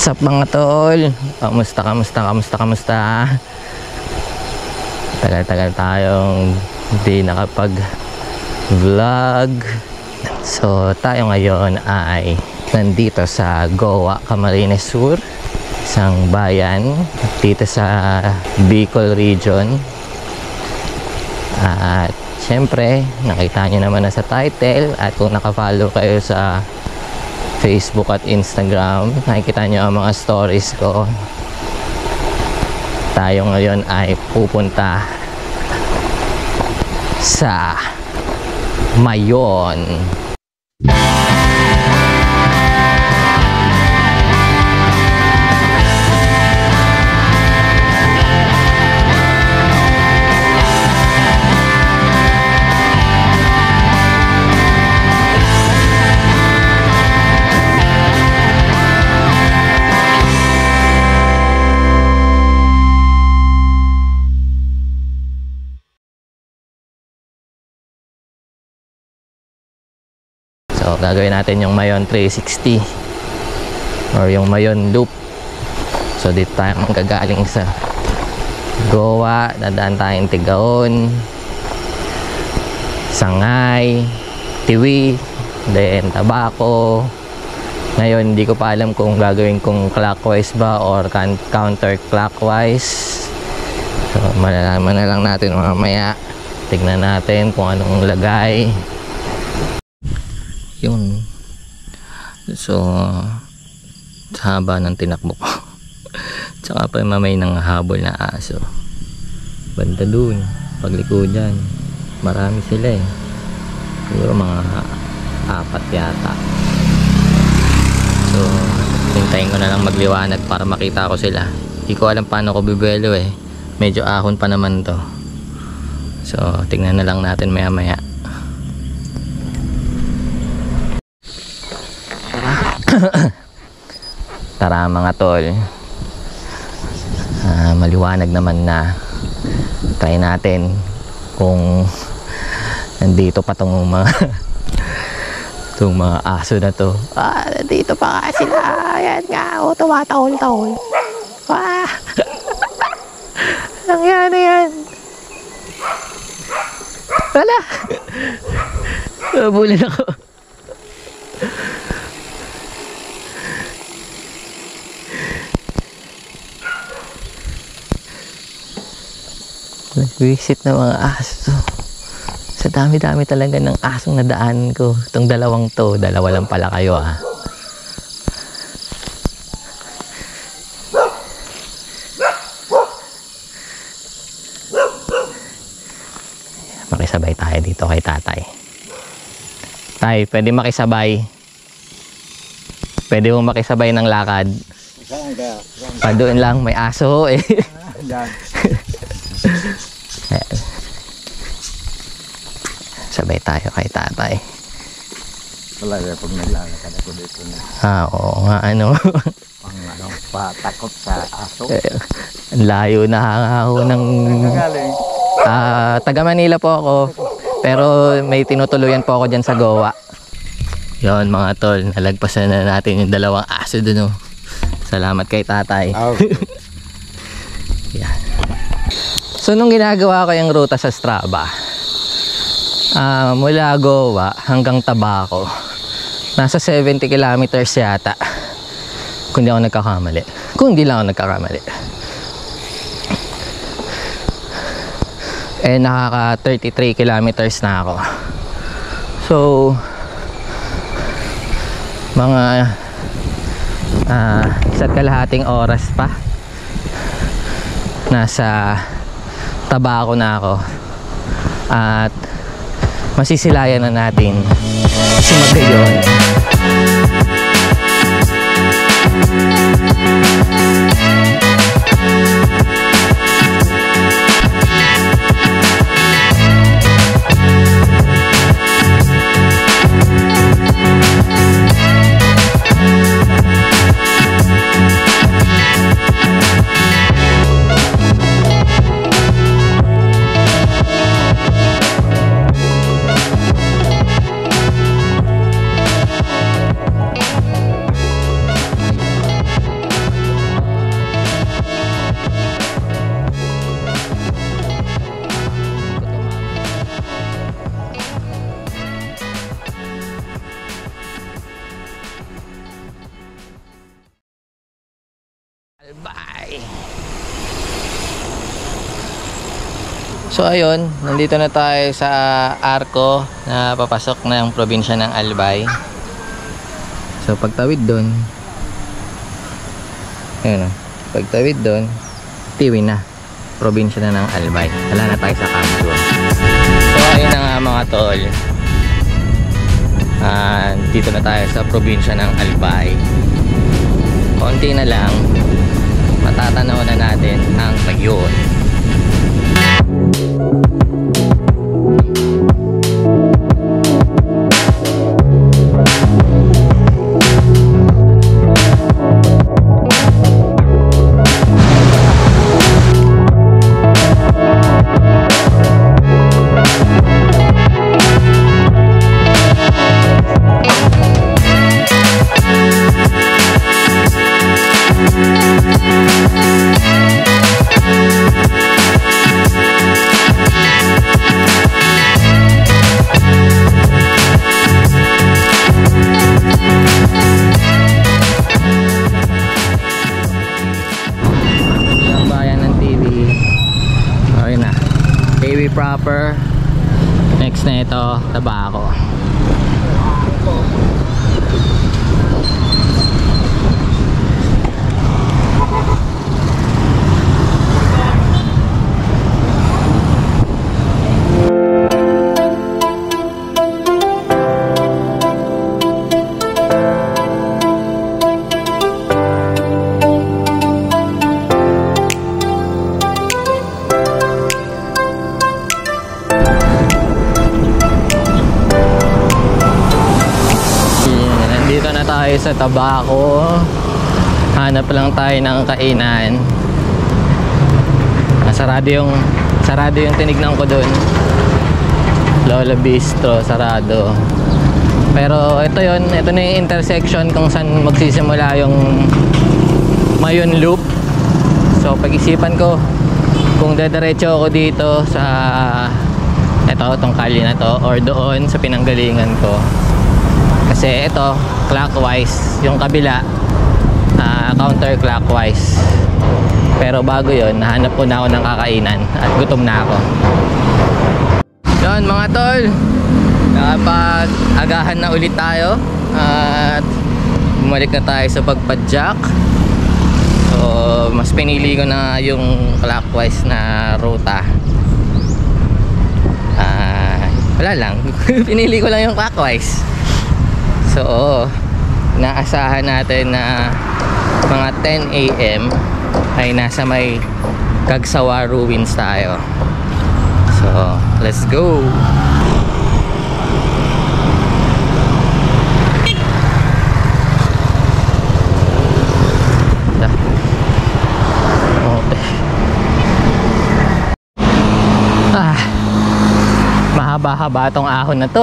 What's up mga tol? Kamusta? Tagal-tagal tayong hindi nakapag-vlog. So tayo ngayon ay nandito sa Goa, Camarines Sur, isang bayan dito sa Bicol region. At syempre, nakita nyo naman na sa title, at kung nakafollow kayo sa Facebook at Instagram, nakikita nyo ang mga stories ko. Tayo ngayon ay pupunta sa Mayon. So, gagawin natin yung Mayon 360 or yung Mayon Loop. So, dito tayo manggagaling sa Goa, dadaan tayong Tigaon, Sangay, Tiwi, then Tabaco. Ngayon, hindi ko pa alam kung gagawin kong clockwise ba or counterclockwise. So, malalaman na lang natin mamaya. Tignan natin kung anong lagay. Yun. So haba ng tinakbo ko. Tsaka pa may nang habol na aso banda dun, pagliko dyan. Marami sila eh, siguro mga 4 yata. So hintayin ko na lang magliwanag para makita ko sila. Hindi ko alam paano ko bibuelo eh, medyo ahon pa naman to. So tingnan na lang natin maya maya. Tara mga tol, maliwanag naman na. Try natin kung nandito pa tong mga itong mga aso na to. Nandito pa nga sila. Ayan nga, tumatahol-tahol. Nangyari yan. Wala. Nabulin ako. Nag-visit na mga aso. Sa dami-dami talaga ng asong nadaan ko. Itong dalawang to, dalawa lang pala kayo ah. Makisabay tayo dito kay tatay. Tay, pwede makisabay? Pwede mo makisabay ng lakad? Doon lang, may aso eh. Sabay tayo kay tatay. Wala na pag naglalakad ako dito na. Oo nga ano. Patakot sa aso. Ang layo na ako ng taga Manila po ako. Pero may tinutuluyan po ako dyan sa Goa. Yon mga tol, nalagpasan na natin yung dalawang aso dun. Salamat kay tatay. Yan. So nung ginagawa ko yung ruta sa Strava, mula Goa hanggang Tabaco, nasa 70 kilometers yata, kung di ako nagkakamali. Kung di lang ako nagkakamali. Eh nakaka 33 kilometers na ako. So mga isa't kalahating oras pa nasa Tabaco na ako, at masisilayan na natin si Magayon. Bye! So ayun, nandito na tayo sa Arco na papasok na yung probinsya ng Albay. So pagtawid doon, ayun o, pagtawid doon, Tiwi na, probinsya na ng Albay. Wala na tayo sa Campo. So ayun na nga mga tol, dito na tayo sa probinsya ng Albay. Konti na lang, matatanaw na natin ang Bagyon. Proper. Next na ito, Tabaco. Sa Tabaco, hanap lang tayo ng kainan. Sarado yung tinignan ko doon, Lola Bistro, sarado. Pero ito na yung intersection kung saan magsisimula yung Mayon Loop. So pag-isipan ko kung dadiretso ako dito sa itong kalye na to or doon sa pinanggalingan ko. Kasi ito clockwise, yung kabila counterclockwise. Pero bago yon, nahanap ko na ako ng kakainan at gutom na ako. Yun mga tol, nakapag-agahan na ulit tayo at bumalik na tayo sa pagpadyak. So mas pinili ko na yung clockwise na ruta. Wala lang pinili ko lang yung clockwise. So naasahan natin na mga 10 AM ay nasa may Kagsawa Ruins tayo. So let's go. Mahaba-haba tong ahon na to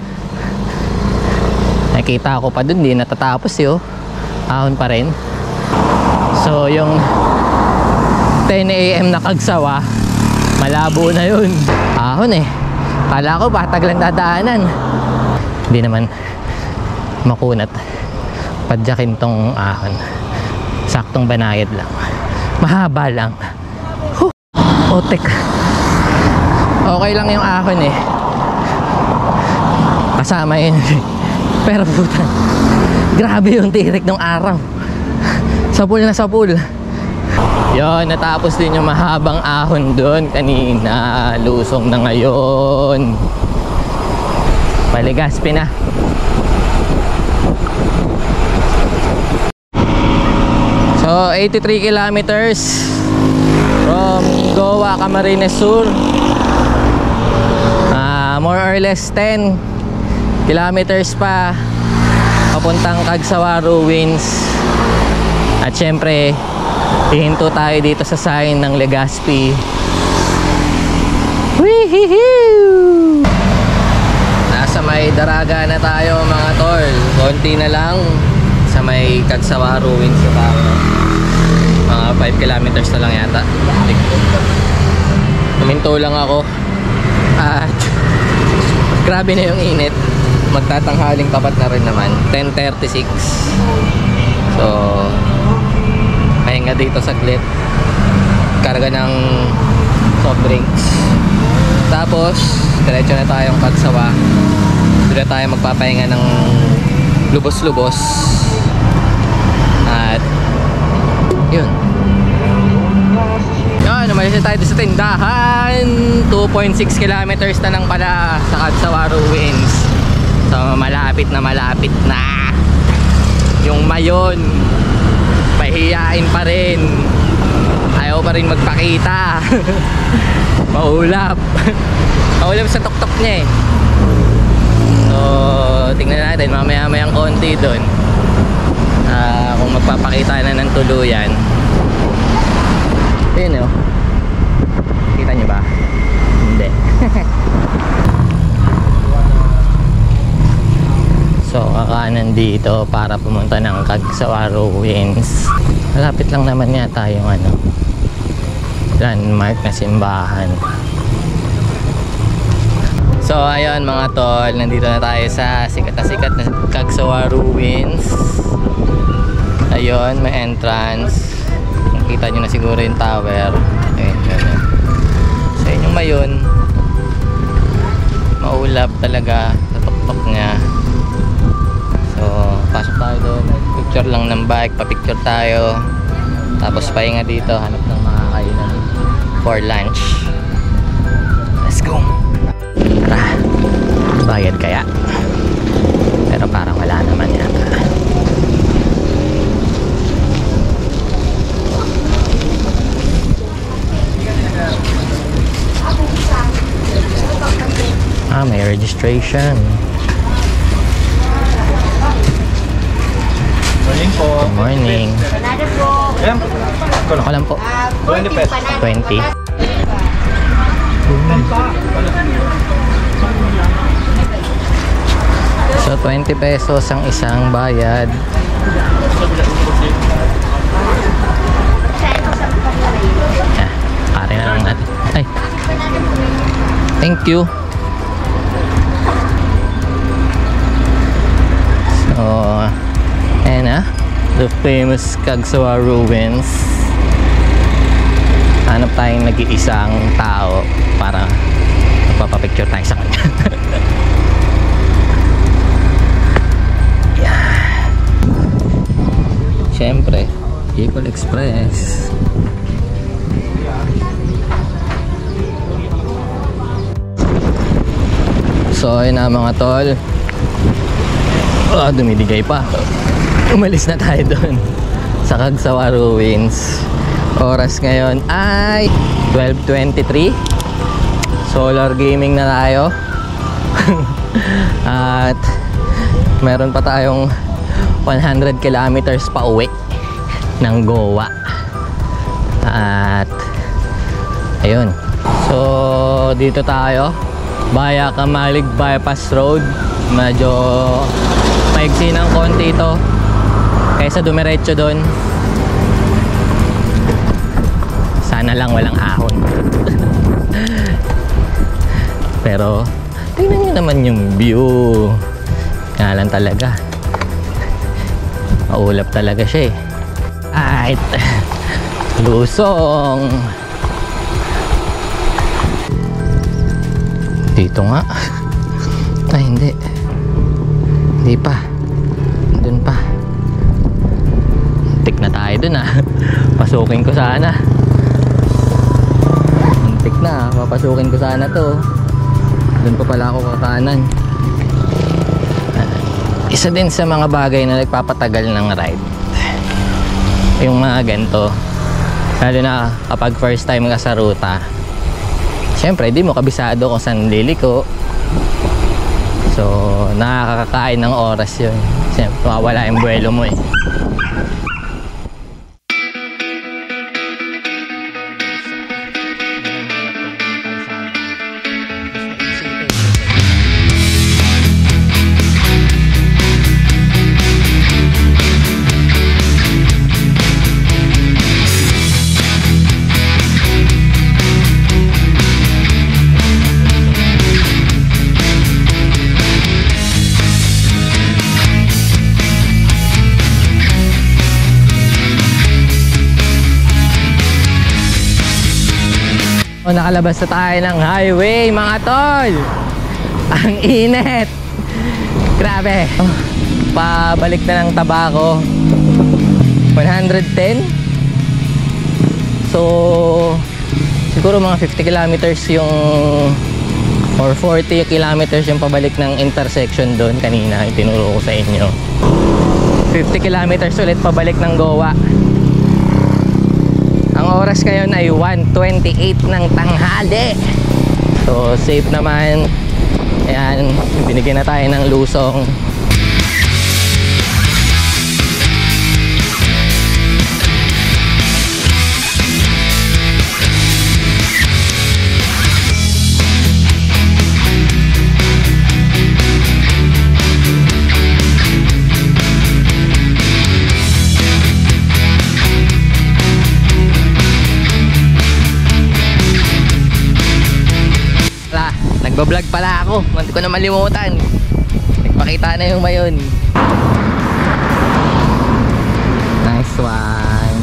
Nakita ko pa dun, di natatapos yun. Ahon pa rin. So yung 10 AM na Kagsawa, malabo na yun. Ahon kala ko patag lang dadaanan. Hindi naman makunat padyakin tong ahon. Saktong banayad lang, mahaba lang. Otek. Okay lang yung ahon kasama yun. Pero puta, grabe yung tirik ng araw. Sapul na sapul. Yun, natapos din yung mahabang ahon doon kanina. Lusong na ngayon. Maligaspi na. So 83 kilometers from Goa, Camarines Sur. More or less 10 kilometers pa papuntang Kagsawa Ruins. At syempre hihinto tayo dito sa sign ng Legazpi. Wee-hee-hee! Nasa may Daraga na tayo mga tol. Konti na lang sa may Kagsawa Ruins na tayo. Mga 5 kilometers na lang yata. Huminto lang ako at grabe na yung init. Magtatanghaling tapat na rin naman. 10:36. So pahinga dito dito saglit. Karga ng soft drinks. Tapos, diretso na tayong Kagsawa. Doon na tayo magpapahinga ng lubos-lubos. At, yun. Yun, umalis na tayo sa tindahan. 2.6 kilometers na lang pala sa Kagsawa Ruins. So, malapit na. Yung Mayon, pahiyain pa rin. Ayaw pa rin magpakita. Maulap. Maulap sa tuktok niya eh. So, tingnan natin mamaya-mayang konti doon. Kung magpapakita na ng tuluyan. Ayun oh. Kita nyo ba? Hindi. So, kakanan dito para pumunta ng Kagsawa Ruins. Malapit lang naman yata yung landmark na simbahan. So, ayun mga tol, nandito na tayo sa sikat na Kagsawa Ruins. Ayun, may entrance. Nakita nyo na siguro yung tower. Ayun, ganun. So, yun yung Mayon. Maulap talaga sa tuktok niya. So, pasok tayo doon. Picture lang ng bike, pa-picture tayo. Tapos pahinga dito, hanap ng makakainan for lunch. Let's go! Tara, bayad kaya? Pero parang wala naman yata. May registration. Morning po. Good morning. Ako lang po. 20 pesos. 20. So 20 pesos ang isang bayad. Pare na lang natin. Ay. Thank you. So, ayan na. The famous Kagsawa Ruins. Hanap tayong nag-iisang tao para magpapapicture tayo sa kanya. Yeah. Siyempre, Bicol Express. So, ayun na mga tol. Dumidigay pa. Umalis na tayo doon sa Kagsawa Ruins. Oras ngayon ay 12:23. Solar gaming na tayo. At meron pa tayong 100 kilometers pa uwi ng Goa. At ayun. So dito tayo via Kamalig Bypass Road. Medyo maigsi ng konti ito kaysa dumiretso doon. Sana lang walang ahon. Pero tingnan nyo naman yung view. Kaya lang talaga maulap talaga siya eh. Right. Lusong. Dito nga. Ay hindi. Hindi pa. Doon pa. Tik na tayo dun ah. Pasukin ko sana. Tik na. Papasukin ko sana to. Doon pa pala ako kakanan. Isa din sa mga bagay na nagpapatagal ng ride. Yung mga ganito. Lalo na kapag first time ka sa ruta. Siyempre, di mo kabisado kung saan liliko. So, nakakakain ng oras yun. Siyempre, mawala yung buwelo mo eh. Nakalabas na tayo ng highway mga tol. Ang init. Grabe. Pabalik na ng Tabaco. 110. So siguro mga 50 kilometers yung or 40 kilometers yung pabalik ng intersection doon kanina itinuro ko sa inyo. 50 kilometers ulit pabalik ng Goa. Ang oras ngayon ay 1:28 ng tanghali. So safe naman. Ayan, binigyan na tayo ng lusong. Nagbablog pala ako, hindi ko na malimutan. Nagpakita na yung mayon. Nice one.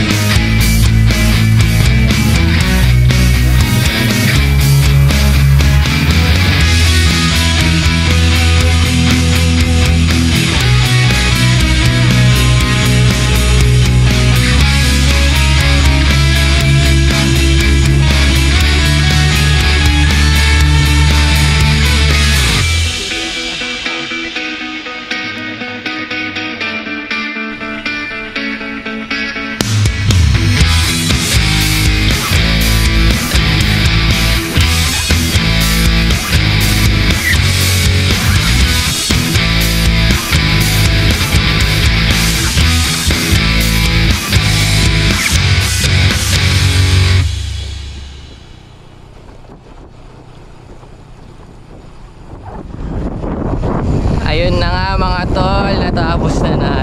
Ayun na nga mga tol, natapos na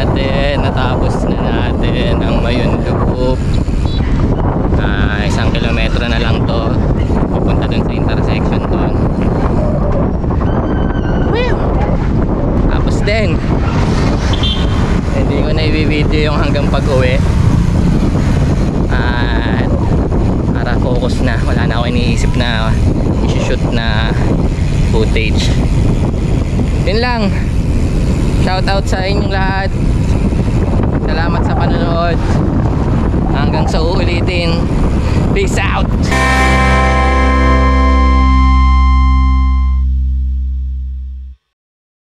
natin ang Mayon Loop. 1 kilometro na lang to pupunta dun sa intersection dun. Tapos din hindi ko na i-video yung hanggang pag-uwi at para focus na, wala na ako iniisip na i-shoot na footage. Yun lang. Shout out sa inyong lahat. Salamat sa panonood. Hanggang sa uulitin. Peace out.